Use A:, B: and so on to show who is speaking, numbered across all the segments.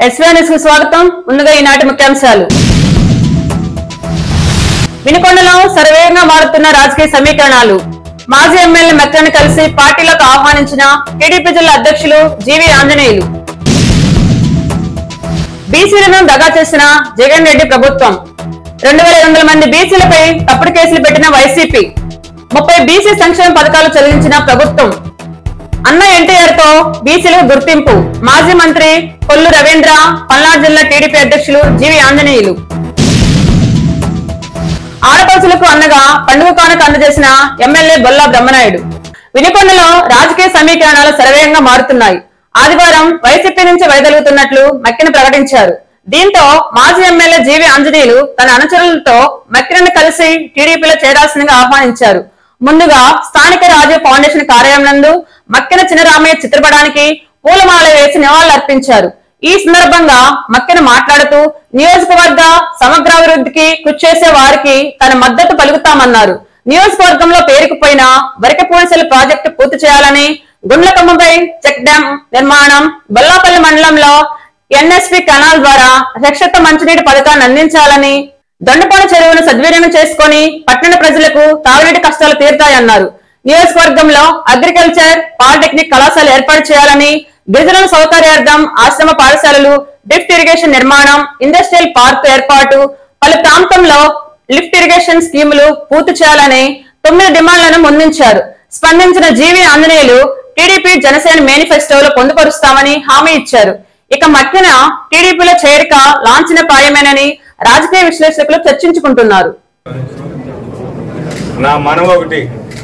A: ఎస్వీఎన్ఎస్ కు స్వాగతం. ముందుగా ఈనాటి ముఖ్యాంశాలు. వినుకొండలో సర్వేగంగా మారుతున్న రాజకీయ సమీకరణాలు. మాజీ ఎమ్మెల్యే మెక్కని కలిసి పార్టీలకు ఆహ్వానించిన టీడీపీ జిల్లా అధ్యక్షులు జీవి ఆంజనేయులు. బీసీలను దగా చేసిన జగన్ రెడ్డి ప్రభుత్వం. 2200 మంది బీసీలపై తప్పుడు కేసులు పెట్టిన వైసీపీ. 30 బీసీ సంక్షేమ పథకాలు చెల్లించిన ప్రభుత్వం. అన్న ఎన్టీఆర్ తో బీసీలకు గుర్తింపు. మాజీ మంత్రి కొల్లు రవీంద్ర, పల్నాడు జిల్లా టీడీపీ అధ్యక్షులు జీవి ఆంజనేయులు. ఆడపడుచులకు అన్నగా పండుగ కానుక అందజేసిన ఎమ్మెల్యే బొల్లా బ్రహ్మనాయుడు. వినుకొండలో రాజకీయ సమీకరణాలు సర్వేగంగా మారుతున్నాయి. ఆదివారం వైసీపీ నుంచి వైదొలుగుతున్నట్లు మక్కిన ప్రకటించారు. దీంతో మాజీ ఎమ్మెల్యే జీవి ఆంజనేయులు తన అనుచరులతో మక్కినను కలిసి టీడీపీలో చేరాల్సిందిగా ఆహ్వానించారు. ముందుగా స్థానిక రాజీవ్ ఫౌండేషన్ కార్యాలయం నందు మక్కిన చినరామయ్య చిత్రపటానికి పూలమాల వేసి నివాళులర్పించారు. ఈ సందర్భంగా మక్కిన మాట్లాడుతూ నియోజకవర్గ సమగ్రాభివృద్ధికి కృషి చేసే వారికి తన మద్దతు పలుకుతామన్నారు. నియోజకవర్గంలో పేరుకుపోయిన వరికపూడిసెల ప్రాజెక్టు పూర్తి చేయాలని, గుండ్లకమ్మపై చెక్ డ్యాం నిర్మాణం, బొల్లాపల్లి మండలంలో ఎన్ఎస్పి కెనాల్ ద్వారా రక్షిత మంచినీటి పథకాన్ని అందించాలని, దొండపాడు చెరువును సద్వినియోగం చేసుకుని పట్టణ ప్రజలకు తాగునీటి కష్టాలు తీరుతాయన్నారు. నియోజకవర్గంలో అగ్రికల్చర్, పాలిటెక్నిక్ కళాశాల ఏర్పాటు చేయాలని, గిరిజనుల సౌకర్యార్థం ఆశ్రమ పాఠశాలలు, లిఫ్ట్ ఇరిగేషన్ నిర్మాణం, ఇండస్ట్రియల్ పార్క్ ఏర్పాటు, పలు ప్రాంతంలో లిఫ్ట్ ఇరిగేషన్ స్కీములు పూర్తి చేయాలని 9 డిమాండ్లను ముందుంచారు. స్పందించిన జీవి ఆంజనేయులు టీడీపీ జనసేన మేనిఫెస్టోలో పొందుపరుస్తామని హామీ ఇచ్చారు. ఇక మధ్యన టీడీపీలో చేరిక లాంఛన ప్రాయమేనని రాజకీయ విశ్లేషకులు చర్చించుకుంటున్నారు.
B: నా మనవ ఒకటి,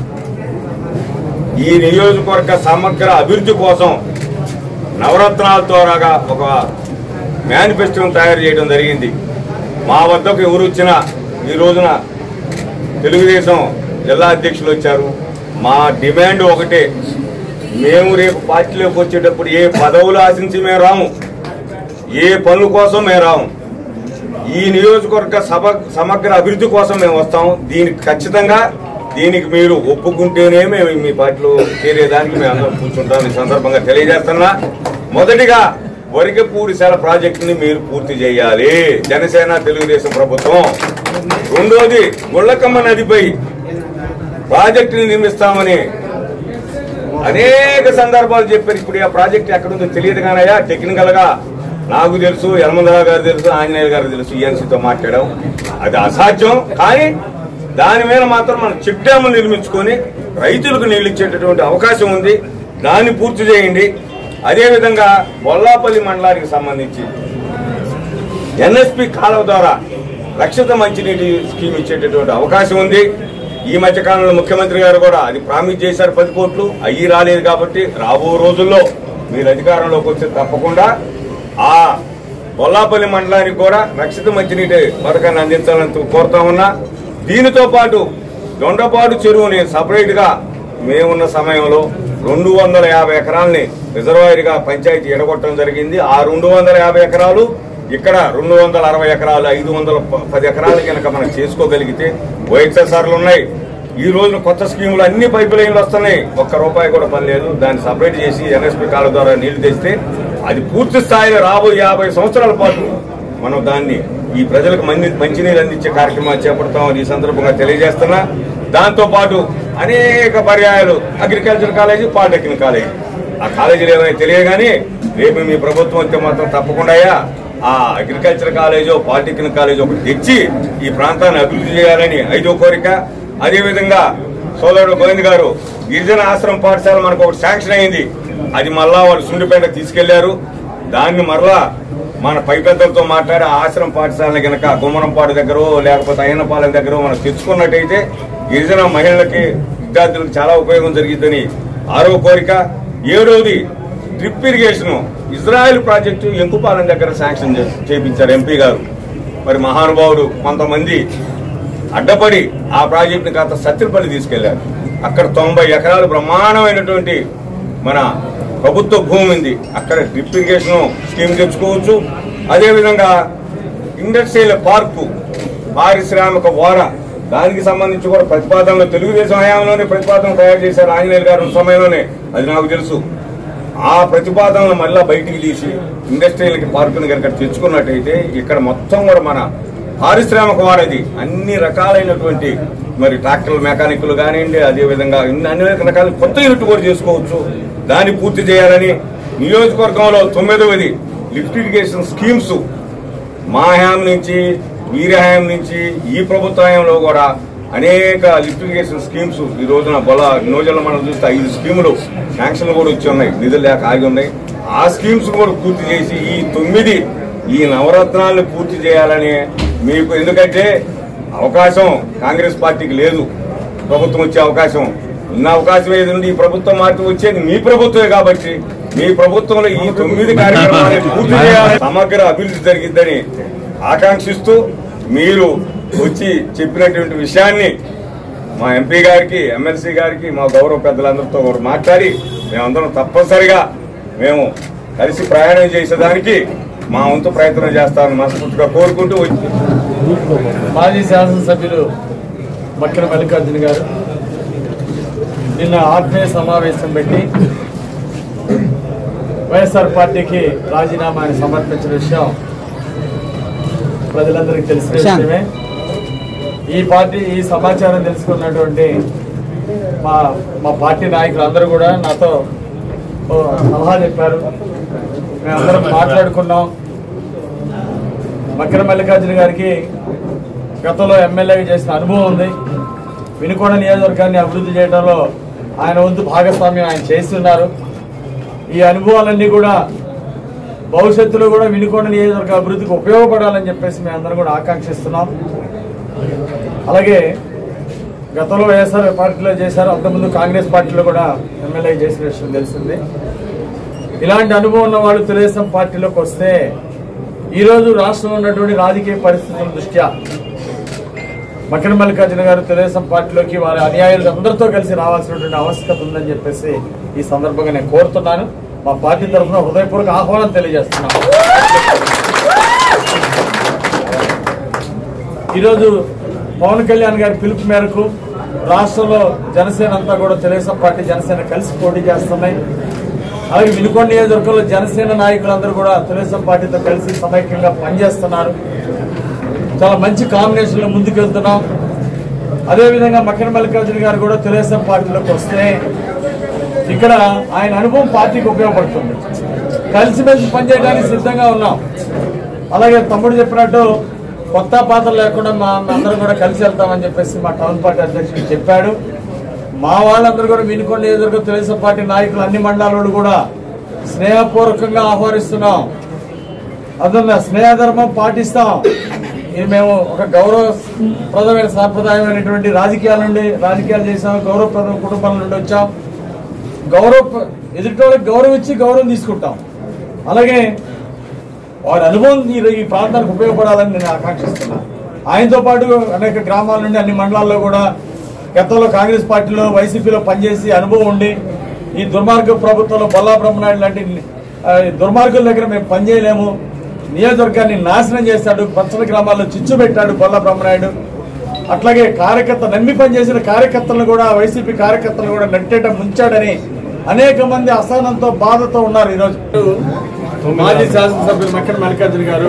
B: ఈ నియోజకవర్గ సమగ్ర అభివృద్ధి కోసం నవరత్నాలతో ఒక మేనిఫెస్టోను తయారు చేయడం జరిగింది. మా వద్దకు ఎవరు వచ్చినా ఈ రోజున తెలుగుదేశం జిల్లా అధ్యక్షులు వచ్చారు. మా డిమాండ్ ఒకటే, మేము రేపు పార్టీలోకి వచ్చేటప్పుడు ఏ పదవులు ఆశించి మేము రాము, ఏ పనుల కోసం మేము రాము. ఈ నియోజకవర్గ సమగ్ర అభివృద్ధి కోసం మేము వస్తాము. దీనికి ఖచ్చితంగా మీరు ఒప్పుకుంటేనే మేము మీ పార్టీలో చేరేదానికి మేము అందరం కూర్చుంటాం. ఈ సందర్భంగా తెలియజేస్తున్నా, మొదటిగా వరికపూడిసెల ప్రాజెక్టుని మీరు పూర్తి చేయాలి, జనసేన తెలుగుదేశం ప్రభుత్వం. రెండోది, గుండ్లకమ్మ నదిపై ప్రాజెక్టుని నిర్మిస్తామని అనేక సందర్భాలు చెప్పారు. ఇప్పుడు ఆ ప్రాజెక్ట్ ఎక్కడుందో తెలియదు కానయ్యా. టెక్నికల్ గా నాకు తెలుసు, యలమందరావు గారు తెలుసు, ఆంజనేయ గారు తెలుసు, ఈఎన్సీతో మాట్లాడాం. అది అసాధ్యం. కానీ దాని మీద మాత్రం మనం చెక్ డ్యాములు నిర్మించుకొని రైతులకు నీళ్లు ఇచ్చేటటువంటి అవకాశం ఉంది. దాన్ని పూర్తి చేయండి. అదేవిధంగా బొల్లాపల్లి మండలానికి సంబంధించి ఎన్ఎస్పి కాలువ ద్వారా రక్షిత మంచినీటి స్కీమ్ ఇచ్చేటటువంటి అవకాశం ఉంది. ఈ మధ్య కాలంలో ముఖ్యమంత్రి గారు కూడా అది ప్రామిస్ చేశారు, 10 కోట్లు. అయ్యి రాలేదు. కాబట్టి రాబో రోజుల్లో మీరు అధికారంలోకి వచ్చి తప్పకుండా ఆ బొల్లాపల్లి మండలానికి కూడా రక్షిత మంచినీటి పథకాన్ని అందించాలని కోరుతా ఉన్నా. దీనితో పాటు దొండపాడు చెరువుని సపరేట్ గా మేమున్న సమయంలో 250 ఎకరాలని రిజర్వాయర్గా పంచాయతీ ఎడగొట్టడం జరిగింది. ఆ 250 ఎకరాలు ఇక్కడ 260 ఎకరాలు, 510 ఎకరాలు కనుక మనం చేసుకోగలిగితే ఓఎక్స్ఎస్ఆర్లు ఉన్నాయి. ఈ రోజున కొత్త స్కీములు అన్ని పైపు లైన్లు వస్తున్నాయి. ₹1 కూడా పని లేదు. దాన్ని సపరేట్ చేసి ఎన్ఎస్పి కాలువ ద్వారా నీళ్లు తెస్తే అది పూర్తి స్థాయిలో రాబోయే 50 సంవత్సరాల పాటు మనం దాన్ని ఈ ప్రజలకు మంచినీరు అందించే కార్యక్రమాలు చేపడతామని ఈ సందర్భంగా తెలియజేస్తున్నా. దాంతో పాటు అనేక పర్యాయాలు అగ్రికల్చర్ కాలేజీ, పాలిటెక్నిక్ కాలేజీ, ఆ కాలేజీలు ఏమైనా తెలియగానే రేపు మీ ప్రభుత్వం వస్తే మాత్రం తప్పకుండా ఆ అగ్రికల్చర్ కాలేజో, పాలిటెక్నిక్ కాలేజీ ఒకటి తెచ్చి ఈ ప్రాంతాన్ని అభివృద్ధి చేయాలని 5వ కోరిక. అదేవిధంగా సోదరుడు గోవింద్ గారు, గిరిజన ఆశ్రమ పాఠశాల మనకు ఒకటి శాంక్షన్ అయింది. అది మళ్ళా వాళ్ళు సుండిపేట తీసుకెళ్లారు. దాన్ని మరలా మన పై పెద్దలతో మాట్లాడి ఆశ్రమ పాఠశాలని కనుక గుమ్మరంపాడు దగ్గర లేకపోతే అయ్యన్నపాలెం దగ్గర మనం తెచ్చుకున్నట్టయితే గిరిజన మహిళలకి, విద్యార్థులకు చాలా ఉపయోగం జరిగిందని 6వ కోరిక. 7వది, drip irrigation Israel project Enkupalem దగ్గర శాంక్షన్ చేయించారు ఎంపీ గారు. మరి మహానుభావుడు కొంతమంది అడ్డపడి ఆ ప్రాజెక్టుని కాస్త సత్తిపల్లి తీసుకెళ్లారు. అక్కడ 90 ఎకరాలు బ్రహ్మాండమైనటువంటి మన ప్రభుత్వ భూమి ఉంది. అక్కడ డ్రిప్ ఇరిగేషన్ స్కీమ్ తెచ్చుకోవచ్చు. అదేవిధంగా ఇండస్ట్రియల్ పార్కు, పారిశ్రామిక వార, దానికి సంబంధించి కూడా ప్రతిపాదనలు తెలుగుదేశం హయాంలోనే ప్రతిపాదన తయారు చేశారు ఆంజనేయులు గారు సమయంలోనే. అది నాకు తెలుసు. ఆ ప్రతిపాదనలు మళ్ళీ బయటికి తీసి ఇండస్ట్రియల్ పార్కుని కనుక తెచ్చుకున్నట్టయితే ఇక్కడ మొత్తం కూడా మన పారిశ్రామిక వారది అన్ని రకాలైనటువంటి మరి ట్రాక్టర్ మెకానిక్లు కానివ్వండి, అదేవిధంగా అనేక రకాల కొత్త యూనిట్ కూడా చేసుకోవచ్చు. దాన్ని పూర్తి చేయాలని నియోజకవర్గంలో 9వది లిఫ్ట్ ఇరిగేషన్ స్కీమ్స్ మా హయాం నుంచి, వీరి హయాం నుంచి, ఈ ప్రభుత్వ హయాంలో కూడా అనేక లిఫ్ట్ ఇరిగేషన్ స్కీమ్స్ ఈ రోజున నియోజకవర్గంలో మనం చూస్తే 5 స్కీములు శాంక్షన్లు కూడా వచ్చి ఉన్నాయి, నిధులు లేక ఆగి ఉన్నాయి. ఆ స్కీమ్స్ కూడా పూర్తి చేసి ఈ నవరత్నాలను పూర్తి చేయాలని మీకు, ఎందుకంటే అవకాశం కాంగ్రెస్ పార్టీకి లేదు ప్రభుత్వం వచ్చే అవకాశం. ఉన్న అవకాశం ఏదండి, ఈ ప్రభుత్వం మార్పు వచ్చేది మీ ప్రభుత్వమే కాబట్టి మీ ప్రభుత్వంలో ఈ 9 కార్యక్రమాలను పూర్తి చేయాలని సమగ్ర అభివృద్ధి జరిగిద్దని ఆకాంక్షిస్తూ మీరు వచ్చి చెప్పినటువంటి విషయాన్ని మా ఎంపీ గారికి, ఎమ్మెల్సీ గారికి, మా గౌరవ పెద్దలందరితో కూడా మాట్లాడి మేమందరం తప్పనిసరిగా మేము కలిసి ప్రయాణం చేసేదానికి మా వంతు ప్రయత్నం చేస్తామని మనస్ఫూర్తిగా కోరుకుంటూ
C: మాజీ శాసనసభ్యులు మక్కిన మల్లికార్జున గారు నిన్న ఆత్మీయ సమావేశం పెట్టి వైఎస్ఆర్ పార్టీకి రాజీనామాని సమర్పించిన విషయం ప్రజలందరికీ తెలిసిన విషయమే. ఈ సమాచారం తెలుసుకున్నటువంటి మా పార్టీ నాయకులు అందరూ కూడా నాతో సలహా చెప్పారు. మేమందరం మాట్లాడుకున్నాం. మక్కిన మల్లికార్జున గారికి గతంలో ఎమ్మెల్యేగా చేసిన అనుభవం ఉంది. వినుకొండ నియోజకవర్గాన్ని అభివృద్ధి చేయడంలో ఆయన వంతు భాగస్వామ్యం ఆయన చేస్తున్నారు. ఈ అనుభవాలన్నీ కూడా భవిష్యత్తులో కూడా వినుకొండ నియోజకవర్గ అభివృద్ధికి ఉపయోగపడాలని చెప్పేసి మేము అందరం కూడా ఆకాంక్షిస్తున్నాం. అలాగే గతంలో వైఎస్ఆర్ పార్టీలో చేశారు, అంతకుముందు కాంగ్రెస్ పార్టీలో కూడా ఎమ్మెల్యే చేసిన విషయం తెలిసింది. ఇలాంటి అనుభవం ఉన్న వాళ్ళు తెలుగుదేశం పార్టీలోకి వస్తే ఈరోజు రాష్ట్రంలో ఉన్నటువంటి రాజకీయ పరిస్థితుల దృష్ట్యా మక్కిన మల్లికార్జున గారు తెలుగుదేశం పార్టీలోకి వారి అనుయాయులు అందరితో కలిసి రావాల్సినటువంటి ఆవశ్యకత ఉందని చెప్పేసి ఈ సందర్భంగా నేను కోరుతున్నాను. మా పార్టీ తరఫున హృదయపూర్వక ఆహ్వానం తెలియజేస్తున్నాను. ఈరోజు పవన్ కళ్యాణ్ గారి పిలుపు మేరకు రాష్ట్రంలో జనసేన అంతా కూడా తెలుగుదేశం పార్టీ జనసేన కలిసి పోటీ చేస్తున్నాయి. అలాగే వినుకొండ నియోజకవర్గంలో జనసేన నాయకులందరూ కూడా తెలుగుదేశం పార్టీతో కలిసి సమైక్యంగా పనిచేస్తున్నారు. చాలా మంచి కాంబినేషన్ లో ముందుకు వెళ్తున్నాం. అదేవిధంగా మక్కిన మల్లికార్జున గారు కూడా తెలుగుదేశం పార్టీలోకి వస్తే ఇక్కడ ఆయన అనుభవం పార్టీకి ఉపయోగపడుతుంది. కలిసిమెలిసి పనిచేయడానికి సిద్ధంగా ఉన్నాం. అలాగే తమ్ముడు చెప్పినట్టు కొత్త పాత్రలు లేకుండా మా అందరం కూడా కలిసి వెళ్తామని చెప్పేసి మా టౌన్ పార్టీ అధ్యక్షుడు చెప్పాడు. మా వాళ్ళందరూ కూడా వినుకొండ నియోజకవర్గ తెలుగుదేశం పార్టీ నాయకులు అన్ని మండలాలు కూడా స్నేహపూర్వకంగా ఆహ్వానిస్తున్నాం. అందువల్ల స్నేహధర్మం పాటిస్తాం. ఇది మేము ఒక గౌరవప్రదమైన సాంప్రదాయమైనటువంటి రాజకీయాలు చేసాం. గౌరవప్రదమైన కుటుంబాల నుండి వచ్చాం. ఎదుటి గౌరవం ఇచ్చి గౌరవం తీసుకుంటాం. అలాగే వారి అనుభవం ఈ ప్రాంతానికి ఉపయోగపడాలని నేను ఆకాంక్షిస్తున్నాను. ఆయనతో పాటు అనేక గ్రామాల నుండి అన్ని మండలాల్లో కూడా గతంలో కాంగ్రెస్ పార్టీలో వైసీపీలో పనిచేసి అనుభవం ఉండి ఈ దుర్మార్గ ప్రభుత్వంలో బొల్లా బ్రహ్మనాయుడు లాంటి దుర్మార్గుల దగ్గర మేము పనిచేయలేము, నియోజకవర్గాన్ని నాశనం చేశాడు, పచ్చని గ్రామాల్లో చిచ్చు పెట్టాడు బొల్లా బ్రహ్మనాయుడు. అట్లాగే నమ్మి పనిచేసిన కార్యకర్తలను కూడా వైసీపీ కార్యకర్తలను కూడా నట్టేట ముంచాడని అనేక మంది అసహనంతో బాధతో ఉన్నారు. ఈరోజు మాజీ శాసనసభ్యులు మక్కిన మల్లికార్జున గారు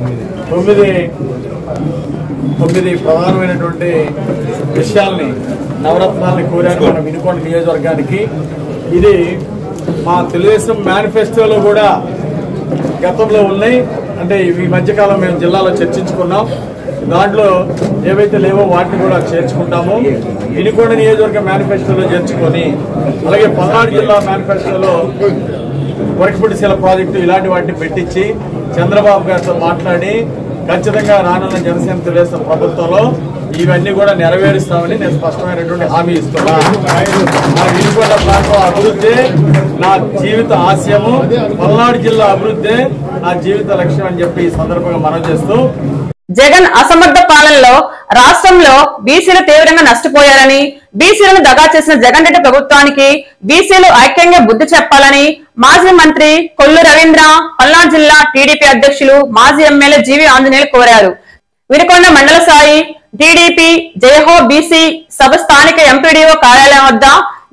C: 9 ప్రధానమైనటువంటి విషయాల్ని నవరత్నాల్ని కోరారు మన వినుకొండ నియోజకవర్గానికి. ఇది మా తెలుగుదేశం మేనిఫెస్టోలో కూడా గతంలో ఉన్నాయి. అంటే ఈ మధ్యకాలం మేము జిల్లాలో చర్చించుకున్నాం. దాంట్లో ఏవైతే లేవో వాటిని కూడా చేర్చుకుంటాము. వినుకొండ నియోజకవర్గ మేనిఫెస్టోలో చేర్చుకొని అలాగే పల్నాడు జిల్లా మేనిఫెస్టోలో వరకపూడిశీల ప్రాజెక్టు ఇలాంటి వాటిని పెట్టించి చంద్రబాబు గారితో మాట్లాడి ఖచ్చితంగా రానున్న జనసేన తెలుగుదేశం ప్రభుత్వంలో ఇవన్నీ కూడా నెరవేరుస్తామని నేను స్పష్టమైనటువంటి హామీ ఇస్తున్నా. నా వినుకొండ ప్రాంతం అభివృద్ధి నా జీవిత ఆశయము, పల్నాడు జిల్లా అభివృద్ధి నా జీవిత లక్ష్యం అని చెప్పి ఈ సందర్భంగా మనవి చేస్తూ,
A: జగన్ అసమర్థ పాలనలో రాష్ట్రంలో బీసీలు తీవ్రంగా నష్టపోయారని, బీసీలను దగా చేసిన జగన్ రెడ్డి ప్రభుత్వానికి బీసీలు ఐక్యంగా బుద్ధి చెప్పాలని మాజీ మంత్రి కొల్లు రవీంద్ర, పల్నాడు జిల్లా టీడీపీ అధ్యక్షులు మాజీ ఎమ్మెల్యే జీవి ఆంజనేయులు కోరారు. వినుకొండ మండల స్థాయి టీడీపీ జయహో బీసీ సభ స్థానిక ఎంపీడీఓ కార్యాలయం వద్ద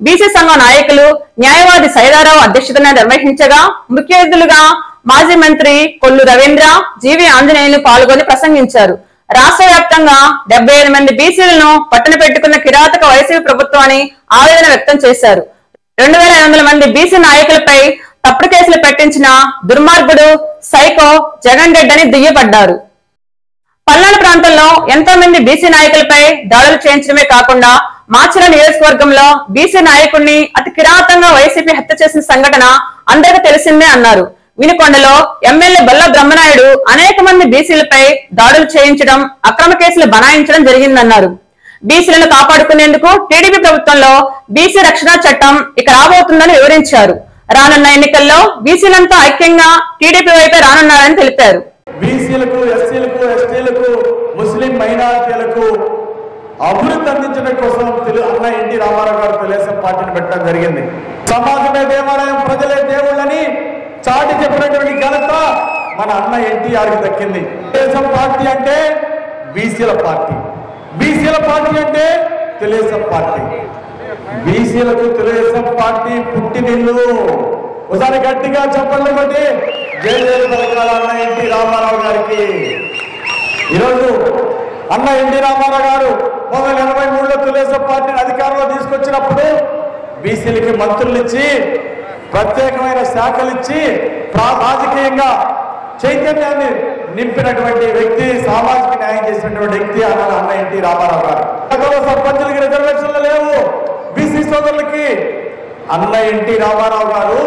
A: బీసీ సంఘం నాయకులు న్యాయవాది సైదారావు అధ్యక్షతన నిర్వహించగా ముఖ్య అతిథులుగా మాజీ మంత్రి కొల్లు రవీంద్ర, జీవి ఆంజనేయులు పాల్గొని ప్రసంగించారు. రాష్ట్ర వ్యాప్తంగా 78 మంది బీసీలను పట్టణ పెట్టుకున్న కిరాతక వైసీపీ ప్రభుత్వాన్ని ఆవేదన వ్యక్తం చేశారు. 2500 మంది బీసీ నాయకులపై తప్పుడు కేసులు పెట్టించిన దుర్మార్గుడు సైకో జగన్ రెడ్డి అని దుయ్యబడ్డారు. పల్నాడు ప్రాంతంలో ఎంతో మంది బీసీ నాయకులపై దాడులు చేయించడమే కాకుండా మాచర్ల నియోజకవర్గంలో బీసీ నాయకుడిని అతి కిరాతంగా వైసీపీ హత్య చేసిన సంఘటన అందరికీ తెలిసిందే అన్నారు. వినుకొండలో ఎమ్మెల్యే బొల్ల బ్రహ్మనాయుడు అనేక మంది బీసీలపై దాడులు చేయించడం, అక్రమ కేసులు బనాయించడం జరిగిందన్నారు. బీసీలను కాపాడుకునేందుకు టీడీపీ ప్రభుత్వంలో బీసీ రక్షణ చట్టం ఇక రాబోతుందని వివరించారు. రానున్న ఎన్నికల్లో బీసీలంతా ఐక్యంగా టీడీపీ వైపే రానున్నారని తెలిపారు.
C: బీసీలకు, ఎస్సీలకు, ఎస్టీలకు, ముస్లిం మైనారిటీలకు అభివృద్ధి అందించడం కోసం అన్న ఎన్టీ రామారావు గారు తెలుగుదేశం పార్టీని పెట్టడం జరిగింది. సమాజమే దేవాలయం, ప్రజలే దేవుళ్ళని చాటి చెప్పినటువంటి ఘనత మన అన్న ఎన్టీఆర్కి దక్కింది. తెలుగుదేశం పార్టీ అంటే బీసీల పార్టీ, బీసీల పార్టీ అంటే తెలుగుదేశం పార్టీ. బీసీలకు తెలుగుదేశం పార్టీ పుట్టినిల్లు. ఒకసారి గట్టిగా చెప్పండి కొట్టి జై జై పలకాల అన్న ఎన్టీ రామారావు గారికి. ఈరోజు అన్న ఎన్టీ రామారావు గారు 1983లో తెలుగుదేశం పార్టీని అధికారంలో తీసుకొచ్చినప్పుడు బీసీలకి మంత్రులు ఇచ్చి, ప్రత్యేకమైన శాఖలు ఇచ్చి, రాజకీయంగా చైతన్యాన్ని నింపినటువంటి వ్యక్తి, సామాజిక న్యాయం చేసినటువంటి వ్యక్తి అన్న ఎన్టీ రామారావు గారు. సర్పంచులకి రిజర్వేషన్లు లేవు, బీసీ సోదరులకి. అన్న ఎన్టీ రామారావు గారు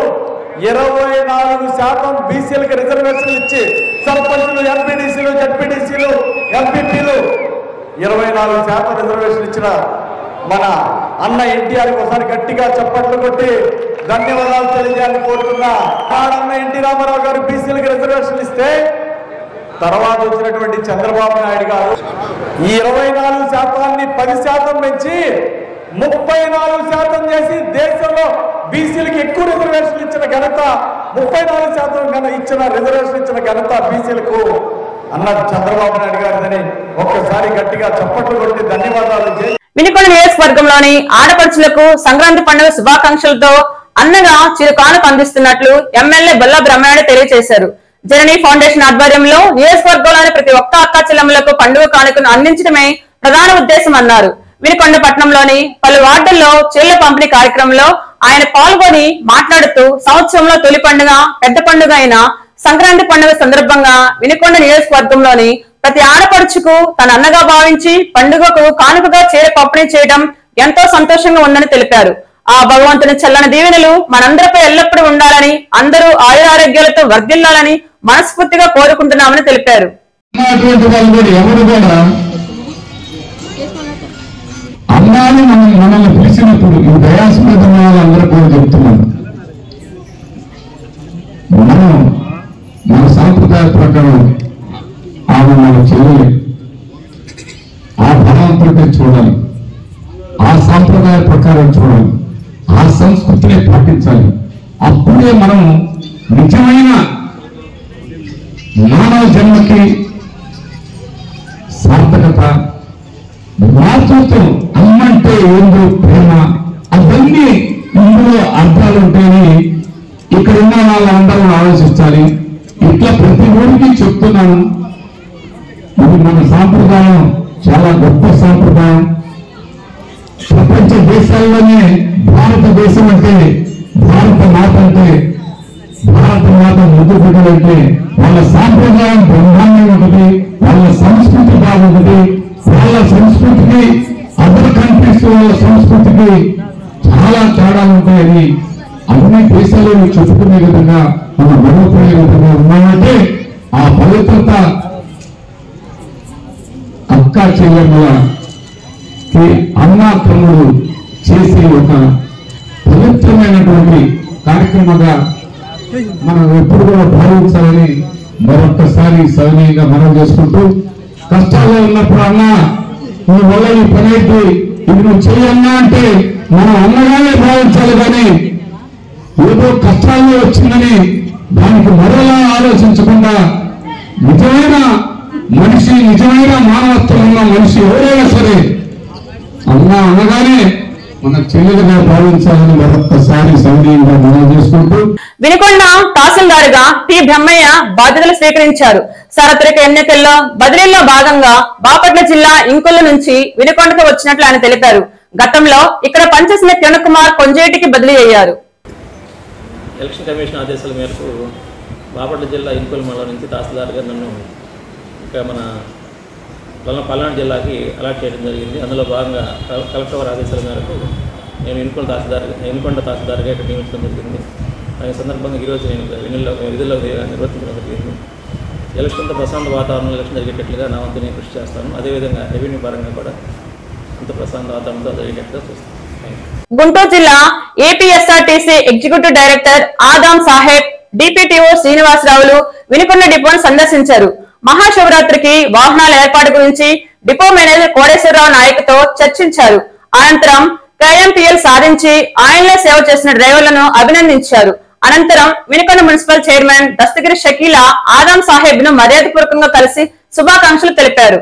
C: 24% బీసీలకు రిజర్వేషన్లు ఇచ్చి, సర్పంచులు, ఎంపీడీసీలు, జడ్పీడీసీలు, ఎంపీపీలు 24% రిజర్వేషన్ ఇచ్చిన మన అన్న ఎన్టీఆర్ ఒకసారి గట్టిగా చప్పట్లు కొట్టి ధన్యవాదాలు తెలియజేయాలని కోరుతున్నా. అన్న ఎన్టీ రామారావు గారు బీసీలకు రిజర్వేషన్లు ఇస్తే తర్వాత వచ్చినటువంటి చంద్రబాబు నాయుడు గారు ఈ 24%ని 10% పెంచి 34% చేసి దేశంలో బీసీలకు ఎక్కువ రిజర్వేషన్లు ఇచ్చిన ఘనత, 34% ఇచ్చిన రిజర్వేషన్ ఇచ్చిన ఘనత బీసీలకు అన్న చంద్రబాబు నాయుడు గారిని ఒక్కసారి గట్టిగా చప్పట్లు కొట్టి ధన్యవాదాలు.
A: వినుకొండ నియోజకవర్గంలోని ఆడపడుచులకు సంక్రాంతి పండుగ శుభాకాంక్షలతో అన్నగా చిరుకానుక అందిస్తున్నట్లు ఎమ్మెల్యే బొల్ల బ్రహ్మనాయుడు తెలియజేశారు. జననీ ఫౌండేషన్ ఆధ్వర్యంలో నియోజకవర్గంలోని ప్రతి ఒక్క అక్క చెల్లెమ్మలకు పండుగ కానుకను అందించడమే ప్రధాన ఉద్దేశం అన్నారు. వినుకొండ పట్టణంలోని పలు వార్డుల్లో చీరల పంపిణీ కార్యక్రమంలో ఆయన పాల్గొని మాట్లాడుతూ సంవత్సరంలో తొలి పండుగ, పెద్ద పండుగ అయిన సంక్రాంతి పండుగ సందర్భంగా వినుకొండ నియోజకవర్గంలోని ప్రతి ఆడపడుచుకు తన అన్నగా భావించి పండుగకు కానుకగా చీర పంపిణీ చేయడం ఎంతో సంతోషంగా ఉందని తెలిపారు. ఆ భగవంతుని చల్లని దీవెనలు మనందరిపై ఎల్లప్పుడూ ఉండాలని, అందరూ ఆయురారోగ్యాలతో వర్ధిల్లాలని మనస్ఫూర్తిగా కోరుకుంటున్నామని తెలిపారు.
D: అన్నాలు మనల్ని పిలిచినప్పుడు ఈ దయాస్పద వాళ్ళందరూ కూడా చెప్తున్నాను, మనం మన సాంప్రదాయ ప్రకారం ఆమె మన చెల్లెలు, ఆ భగవంతుడిని చూడాలి, ఆ సాంప్రదాయ ప్రకారం చూడాలి, ఆ సంస్కృతిని పాటించాలి. అప్పుడే మనం నిజమైన మానవ జన్మకి సార్థకత, మాతృత్వం, అమ్మంటే ఏందో ప్రేమ, అవన్నీ ఇందులో అర్థాలు ఉంటాయని ఇక్కడ ఉన్న వాళ్ళందరూ ఆలోచించాలి. ఇట్లా ప్రతి ఊరికి చెప్తున్నాను. ఇది మన సాంప్రదాయం, చాలా గొప్ప సాంప్రదాయం. ప్రపంచ దేశాల్లోనే భారతదేశం అంటే, భారత మాత అంటే, భారత మాత ముద్దు బిడ్డలంటే వాళ్ళ సాంప్రదాయం బ్రహ్మాండంగా ఉంటుంది, వాళ్ళ సంస్కృతి బాగుంటుంది. వాళ్ళ సంస్కృతికి అదర్ కంట్రీస్ వాళ్ళ సంస్కృతికి చాలా తేడా ఉంటాయని అన్ని దేశాలను చెప్పుకునే విధంగా, మనం గర్వపడే విధంగా ఉన్నామంటే ఆ పవిత్రత అక్క చెల్లెమ్మలకి అన్న తమ్ముడు చేసే ఒక పవిత్రమైనటువంటి కార్యక్రమంగా మనం ఎప్పుడు కూడా భావించాలని మరొక్కసారి సవినయంగా మనం చేసుకుంటూ, కష్టాల్లో ఉన్నప్పుడు అన్న నీ వల్ల ఈ పని అయితే ఇది నువ్వు చేయన్నా అంటే మనం అన్నగానే భావించాలి, కానీ ఏదో కష్టాల్లో వచ్చిందని దానికి మరోలా ఆలోచించకుండా నిజమైన మనిషి, నిజమైన మానవత్వం ఉన్న మనిషి ఎవరైనా సరే అన్న అనగానే మన చెల్లెలుగా భావించాలని మరొక్కసారి సౌనీయంగా మనం చేసుకుంటూ
A: వినుకొండ తహసీల్దారుగా టి బ్రహ్మయ్య బాధ్యతలు స్వీకరించారు. సార్వత్రిక ఎన్నికల్లో బదిలీలో భాగంగా బాపట్ల జిల్లా ఇంకొల్లు నుంచి వినుకొండకు వచ్చినట్లు ఆయన తెలిపారు. గతంలో ఇక్కడ పనిచేసిన కిరణ్ కుమార్ కొంజేటికి బదిలీ అయ్యారు.
E: ఎలక్షన్ కమిషన్ ఆదేశాల మేరకు బాపట్ల జిల్లా ఇంకొల్లు మండలం నుంచి తహసీల్దార్గా నన్ను ఇక మన పల్నాడు జిల్లాకి అలాట్ చేయడం జరిగింది. అందులో భాగంగా కలెక్టర్ వారి ఆదేశాల మేరకు నేను వినుకొండ తహసీల్దార్గా ఇక్కడ నియమించడం జరిగింది. దాని సందర్భంగా ఈరోజు నేను విధుల్లో నిర్వర్తించడం జరిగింది. ఎలక్షన్తో ప్రశాంత వాతావరణంలో ఎలక్షన్ జరిగేటట్లుగా నా వంతు నేను కృషి చేస్తాను. అదేవిధంగా రెవెన్యూ పరంగా కూడా అంత ప్రశాంత వాతావరణంతో జరిగేటట్టుగా చూస్తాను.
A: గుంటూరు జిల్లా APSRTC executive director Adam Saheb, DPTO శ్రీనివాసరావులు వినుకొండ డిపోను సందర్శించారు. మహాశివరాత్రికి వాహనాల ఏర్పాటు గురించి డిపో మేనేజర్ కోడేశ్వరరావు నాయక్తో చర్చించారు. అనంతరం KMPL సాధించి ఆయనలో సేవ చేసిన డ్రైవర్లను అభినందించారు. అనంతరం వినుకొండ మున్సిపల్ చైర్మన్ దస్తగిరి షకీలా ఆదాం సాహెబ్ ను మర్యాదపూర్వకంగా కలిసి శుభాకాంక్షలు తెలిపారు.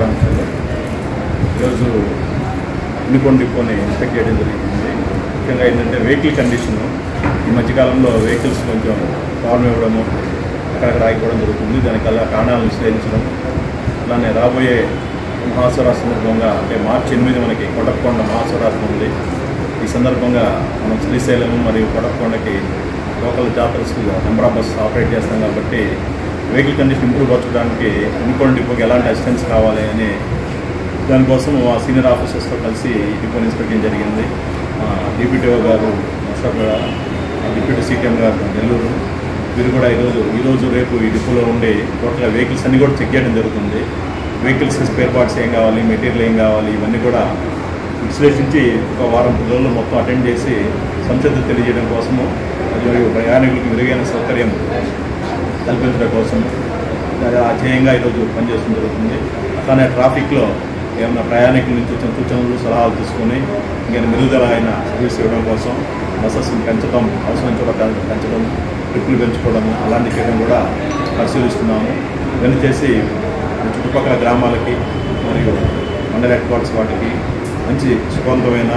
F: వినుకొండ డిపోని ఇన్స్పెక్ట్ చేయడం జరిగింది. ముఖ్యంగా ఏంటంటే వెహికల్ కండిషన్ ఈ మధ్యకాలంలో వెహికల్స్ కొంచెం ప్రాబ్లం ఇవ్వడము, అక్కడక్కడ ఆగిపోవడం జరుగుతుంది. దానికల్లా కారణాలను విశ్లేషించడం, అలానే రాబోయే మహాశివరాత్రి సందర్భంగా అంటే మార్చి 8 మనకి కొడకొండ మహాశివరాత్రి ఉంది. ఈ సందర్భంగా మనం శ్రీశైలం మరియు కొడకొండకి లోకల్ జాతరస్ నెంబర్ ఆఫ్ బస్సు ఆపరేట్ చేస్తాం కాబట్టి వెహికల్ కండిషన్ ఇంప్రూవ్ పరచడానికి వినుకొండ డిపోకి ఎలాంటి అసిస్టెన్స్ కావాలి అని దానికోసం మా సీనియర్ ఆఫీసర్స్తో కలిసి డిపోని ఇన్స్పెక్ట్ చేయడం జరిగింది. డిప్యూటీఓ గారు అశోక్, డిప్యూటీ సిటిఎం గారు నెల్లూరు, వీరు కూడా ఈరోజు రేపు ఈ డిపోలో ఉండి టోటల్గా వెహికల్స్ అన్నీ కూడా చెక్ చేయడం జరుగుతుంది. వెహికల్స్ స్పేర్ పార్ట్స్ ఏం కావాలి, మెటీరియల్ ఏం కావాలి, ఇవన్నీ కూడా విశ్లేషించి ఒక వారం 10 రోజులు మొత్తం అటెండ్ చేసి సంసిద్ధత తెలియజేయడం కోసము మరియు ప్రయాణికులకు మెరుగైన సౌకర్యం కల్పించడం కోసం ధ్యేయంగా ఈరోజు పనిచేయడం జరుగుతుంది. అట్లానే ట్రాఫిక్లో ఏమైనా ప్రయాణికుల నుంచి వచ్చిన సూచనలు సలహాలు తీసుకొని ఇంకా మెరుగుదల అయిన సర్వీస్ ఇవ్వడం కోసం బస్సెస్ని పెంచడం, అవసరం చోట పెంచడం, ట్రిప్పులు పెంచుకోవడము అలాంటి చేయడం కూడా పరిశీలిస్తున్నాము. ఇవన్నీ చేసి చుట్టుపక్కల గ్రామాలకి మరియు మండల హెడ్ క్వార్టర్స్ వాటికి మంచి సుగంధమైన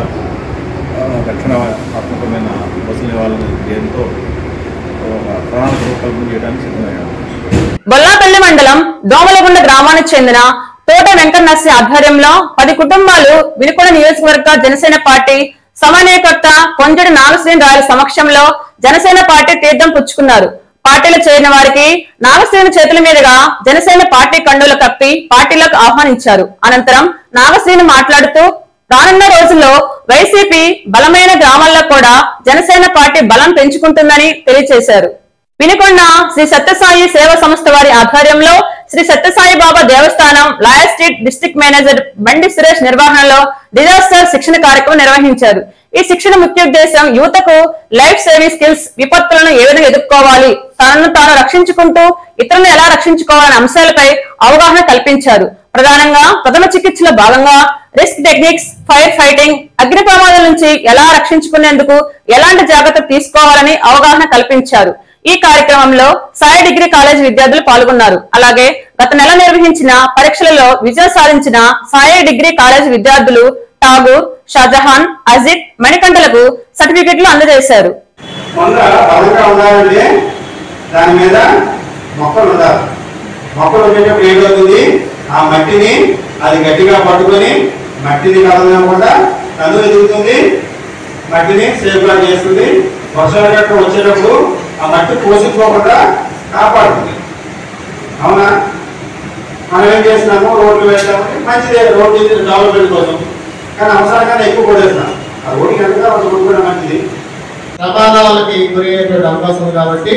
F: రక్షణాత్మకమైన బస్సులు ఇవ్వాలని ఎంతో ప్రణాళిక రూపకల్పన చేయడానికి సిద్ధమయ్యాము.
A: బొల్లాపల్లి మండలం దోమలగుండ గ్రామానికి చెందిన తోట వెంకన్నర్సి ఆధ్వర్యంలో 10 కుటుంబాలు వినుకొండ నియోజకవర్గ జనసేన పార్టీ సమన్వయకర్త కొంజడి నాగశ్రీని రాయల సమక్షంలో జనసేన పార్టీ తీర్థం పుచ్చుకున్నారు. పార్టీలో చేరిన వారికి నాగశ్రీని చేతుల మీదుగా జనసేన పార్టీ కండులు కప్పి పార్టీలోకి ఆహ్వానించారు. అనంతరం నాగశ్రీని మాట్లాడుతూ రానున్న రోజుల్లో వైసీపీ బలమైన గ్రామాల్లో కూడా జనసేన పార్టీ బలం పెంచుకుంటుందని తెలియజేశారు. వినుకొండ శ్రీ సత్యసాయి సేవా సంస్థ వారి ఆధ్వర్యంలో శ్రీ సత్యసాయి బాబా దేవస్థానం లాయర్ స్ట్రీట్ డిస్ట్రిక్ట్ మేనేజర్ బండి సురేష్ నిర్వహణలో డిజాస్టర్ శిక్షణ కార్యక్రమం నిర్వహించారు. ఈ శిక్షణ ముఖ్య ఉద్దేశం యువతకు లైఫ్ సేవింగ్ స్కిల్స్, విపత్తులను ఏ విధంగా ఎదుర్కోవాలి, తనను తాను రక్షించుకుంటూ ఇతరులను ఎలా రక్షించుకోవాలనే అంశాలపై అవగాహన కల్పించారు. ప్రధానంగా ప్రథమ చికిత్సలో భాగంగా రిస్క్ టెక్నిక్స్, ఫైర్ ఫైటింగ్, అగ్ని ప్రమాదాల నుంచి ఎలా రక్షించుకునేందుకు ఎలాంటి జాగ్రత్తలు తీసుకోవాలని అవగాహన కల్పించారు. ఈ కార్యక్రమంలో సాయి డిగ్రీ కాలేజ్ విద్యార్థులు పాల్గొన్నారు. అలాగే గత నెల నిర్వహించిన పరీక్షలలో విజయం సాధించిన సాయి డిగ్రీ కాలేజ్ విద్యార్థులు ఠాగూర్, షాజహాన్, అజిత్, మణికంఠలకు సర్టిఫికెట్లు అందజేశారు.
G: దాని మీద మొక్కలు ఉండాలి. మొక్కలు ఉండేటప్పుడు ఏమవుతుంది, ఆ మట్టిని అది గట్టిగా పట్టుకొని మట్టిని కదలకుండా కన్ను ఎదుగుతుంది, మట్టిని సేఫ్గా చేస్తుంది. వర్షాలు వచ్చేటప్పుడు ఆ మట్టి పోసిపోకుండా కాపాడుతుంది. అవునా? మనం ఏం చేస్తున్నాము, రోడ్లు వేసాము, మంచిదే రోడ్డు డెవలప్మెంట్ కోసం, కానీ అవసరంగానే ఎక్కువ కొడేస్తున్నాం. ఆ రోడ్డు కనుక రోడ్డు కూడా మంచిది, ప్రమాదాలకి గురయ్యేటువంటి అవకాశం ఉంది. కాబట్టి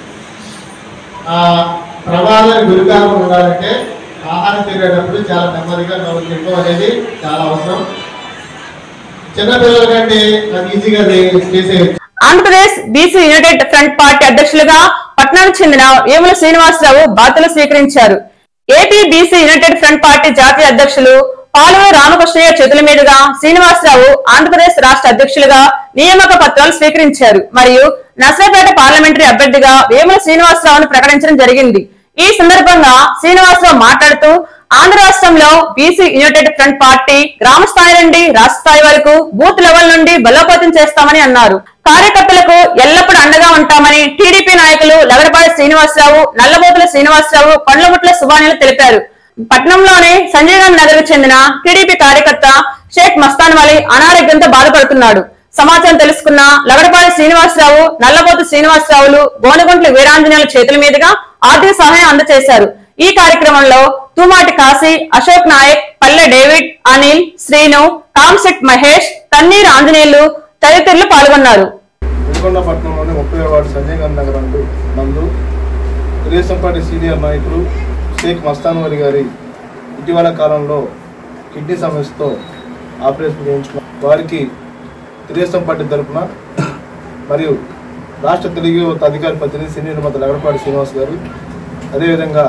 G: ఆ ప్రమాదానికి గురికాకుండా ఉండాలంటే ఆహారం తినేటప్పుడు చాలా నెమ్మదిగా నవ్వు తినడం అనేది చాలా అవసరం. చిన్నపిల్లల కంటే అది ఈజీగా చేసే.
A: Andhra Pradesh BC united front party అధ్యక్షులుగా పట్నానికి చెందిన వేముల శ్రీనివాసరావు బాధ్యతలు స్వీకరించారు. AP BC united front party జాతీయ అధ్యక్షులు పాలూరు రామకృష్ణయ్య చేతుల మీదుగా శ్రీనివాసరావు ఆంధ్రప్రదేశ్ రాష్ట్ర అధ్యక్షులుగా నియామక పత్రాలు స్వీకరించారు. మరియు నర్సరావుపేట పార్లమెంటరీ అభ్యర్థిగా వేముల శ్రీనివాసరావును ప్రకటించడం జరిగింది. ఈ సందర్భంగా శ్రీనివాసరావు మాట్లాడుతూ ఆంధ్ర రాష్ట్రంలో బీసీ యునైటెడ్ ఫ్రంట్ పార్టీ గ్రామ స్థాయి నుండి రాష్ట్ర స్థాయి వరకు బూత్ లెవెల్ నుండి బలోపేతం చేస్తామని అన్నారు. కార్యకర్తలకు ఎల్లప్పుడూ అండగా ఉంటామని టీడీపీ నాయకులు లగడపాటి శ్రీనివాసరావు, నల్లబోతుల శ్రీనివాసరావు, కొండ్లముట్ల సుబానీలు తెలిపారు. పట్నంలోని సంజయ్ గాంధీ నగర్ కు చెందిన టీడీపీ కార్యకర్త షేక్ మస్తాన్ వలి అనారోగ్యంతో బాధపడుతున్నాడు. సమాచారం తెలుసుకున్న లగడపాటి శ్రీనివాసరావు, నల్లబోతు శ్రీనివాసరావులు గోనగుంట్ల వీరాంజనేయుల చేతుల మీదుగా ఆర్థిక సహాయం అందజేశారు. ఈ కార్యక్రమంలో తూమాటి కాశీ, అశోక్ నాయక్, పల్లె డేవిడ్, అనిల్, శ్రీను, కాంశెట్ మహేష్, తన్నీరు ఆంజనేయులు తదితరులు పాల్గొన్నారు.
H: పట్టణంలోని 30వ వార్డు సంజయ్ గాంధీ నగర్ నందు తెలుగుదేశం పార్టీ సీనియర్ నాయకులు షేక్ మస్తాన్ వలి గారి ఇటీవల కాలంలో కిడ్నీ సమస్యతో ఆపరేషన్ చేయించుకున్నారు. వారికి తెలుగుదేశం పార్టీ తరఫున మరియు రాష్ట్ర తెలుగు అధికార ప్రతినిధి సీనియర్ మంత్రి లగడపాటి శ్రీనివాస్ గారు, అదేవిధంగా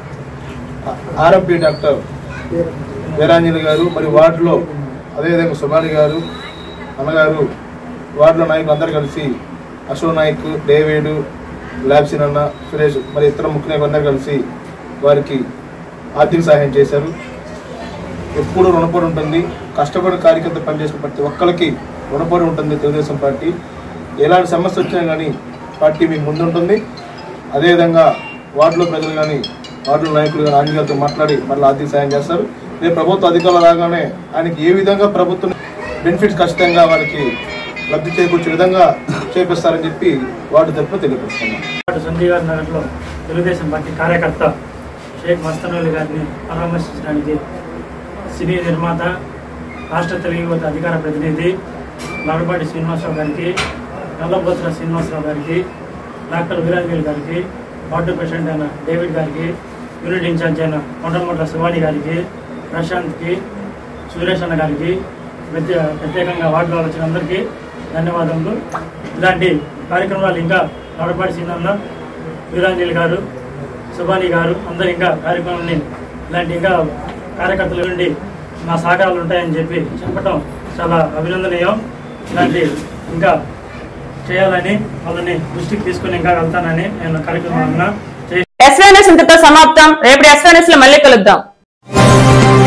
H: ఆర్ఎంపీ డాక్టర్ వీరాంజలి గారు మరియు వార్డులో అదేవిధంగా సుబాని గారు అన్నగారు, వార్డులో నాయకులు అందరూ కలిసి అశోక్ నాయక్, డేవిడ్, ల్యాబ్సిన్ అన్న, సురేష్ మరి ఇతర ముఖ్య నాయకులు అందరూ కలిసి వారికి ఆర్థిక సహాయం చేశారు. ఎప్పుడు రుణపడి ఉంటుంది, కష్టపడి కార్యకర్త పనిచేసిన ప్రతి ఒక్కరికి రుణపడి ఉంటుంది తెలుగుదేశం పార్టీ. ఎలాంటి సమస్య వచ్చినా కానీ పార్టీ మీకు ముందుంటుంది. అదేవిధంగా వార్డులో ప్రజలు కానీ వార్డులో నాయకులు కానీ ఆంజనేయులతో మాట్లాడి మళ్ళీ ఆర్థిక సాయం చేస్తారు. రేపు ప్రభుత్వ అధికారులు రాగానే ఆయనకి ఏ విధంగా ప్రభుత్వం బెనిఫిట్స్ ఖచ్చితంగా వారికి లబ్ధి చేకూర్చే విధంగా చేపిస్తారని చెప్పి వార్డు తరఫున తెలియపరుస్తున్నాం.
C: సంజయ్ గారి నగర్లో తెలుగుదేశం పార్టీ కార్యకర్త షేక్ మస్తాన్ వలి గారిని పరామర్శించడానికి సినీ నిర్మాత, రాష్ట్ర తెలుగు యువత అధికార ప్రతినిధి లగడపాటి శ్రీనివాసరావు గారికి, నల్లబోతుల శ్రీనివాసరావు గారికి, డాక్టర్ వీరాంజలి గారికి, వార్డు ప్రెసిడెంట్ అయిన డేవిడ్ గారికి, యూనిట్ ఇన్ఛార్జ్ అయిన కొండముట్ల సుబాని గారికి, ప్రశాంత్కి, సురేష్ అన్న గారికి, ప్రత్యేకంగా వార్డులో వచ్చిన అందరికీ ధన్యవాదములు. ఇలాంటి కార్యక్రమాలు ఇంకా లగడపాటి శ్రీనివాస, వీరాంజలి గారు, సుబాని గారు అందరు ఇంకా కార్యక్రమాన్ని ఇలాంటి ఇంకా కార్యకర్తల నుండి మా సహకారాలు ఉంటాయని చెప్పడం చాలా అభినందనీయం. ఇలాంటి ఇంకా చేయాలని వాళ్ళని దృష్టికి తీసుకుని ఇంకా వెళ్తానని నేను కార్యక్రమాలను
A: ఎస్వైఎన్ఎస్ ఇంతతో సమాప్తం. రేపటి ఎస్వైఎన్ఎస్ లో మళ్ళీ కలుద్దాం.